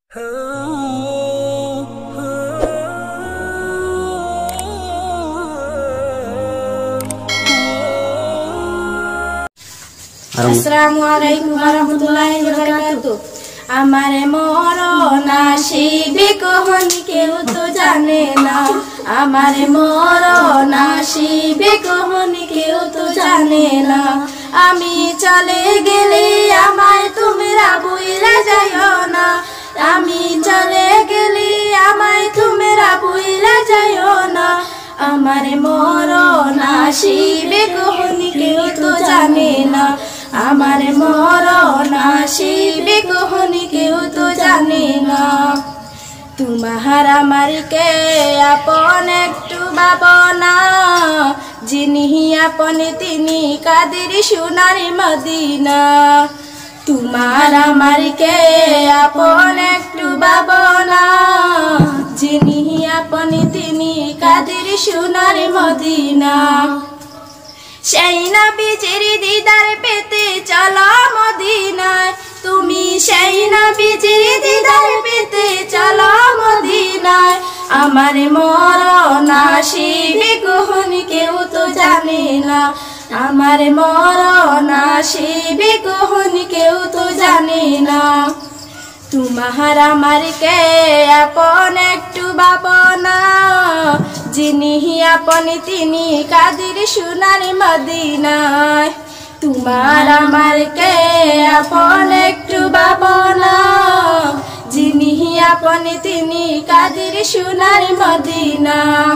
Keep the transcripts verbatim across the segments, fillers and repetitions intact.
Assalamualaikum warahmatullahi wabarakatuh। हमारे मोरो नासिबी कौन केउ तो जाने ना, हमारे मोरो नासिबी कौन केउ तो जाने ना। आमी चले गेले आमाय तुमरा बुइला जायो ना, आमी चले गेले आमाय तुमरा बुइला जायो ना। हमारे मोरो नासिबी कौन केउ तो जाने ना, हमारे मोरो नासिबी कौन केउ तो जाने ना। तुम्हारा मारी के अपन एकटू भावना, जिन्ही अपने तिनी कादिर सोनारी मदीना। तुम्हारा मारी के अपन एकटू भावना, जिन्ही अपने तिनी कादिर सोनारी मदीना। সেই নবীজির দিদার পেতে চলো মদিনায়, তুমি সেই নবীজির দিদার পেতে চলো মদিনায়। আমার মরণ আসিবে কখন কেউ তো জানে না, আমার মরণ আসিবে কখন কেউ তো জানে না। तुम्हारा मार के अपन एकटू भावना, जिन्ही अपनी तिनी कादिर सोनारी मदीनाय। तुम्हारा मार के अपन एकटू भावना, जिन्ही अपनी तिनी कादिर सोनारी मदीना।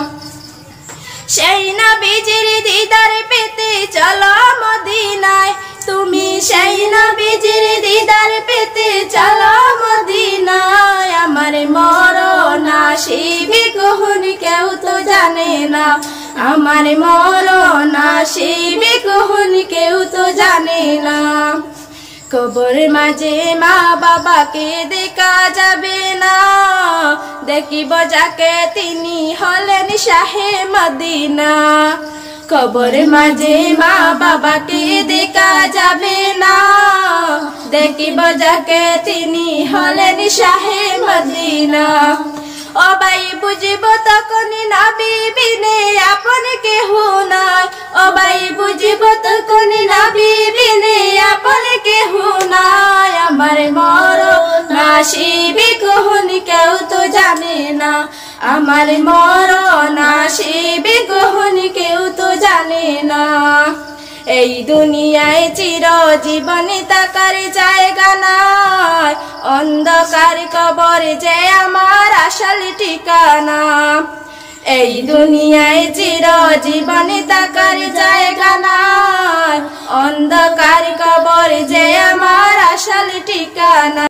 সেই নবীজির দিদার পেতে চলো মদিনায়, তুমি সেই নবীজির দিদার পেতে চলো মদিনায়। আমার মরণ আসিবে কখন কেউ তো জানে না, আমার মরণ আসিবে কখন কেউ তো জানে না। কবর মাঝে মা বাবাকে দেখা যাবে না, দেখিব যাকে তিনি হলেন শাহে মদিনা। কবর মাঝে মা বাবাকে দেখা যাবে না, দেখিব যাকে তিনি হলেন শাহে মদিনা। ও ভাই বুঝিব তখন নবী বিনে আপন কেহ নাই, ও ভাই বুঝিব তখন নবী বিনে আপন কেহ নাই। আমার মরণ আসিবে কখন কেউ তো জানে না, আমার মরণ আসিবে কখন কেউ তো জানে না। এই দুনিয়ায় চিরজীবন থাকার জায়গা নাই, অন্ধকার কবর যে আমার আসল ঠিকানা। এই দুনিয়ায় চিরজীবন থাকার জায়গা নাই, অন্ধকার কবর যে আমার আসল ঠিকানা।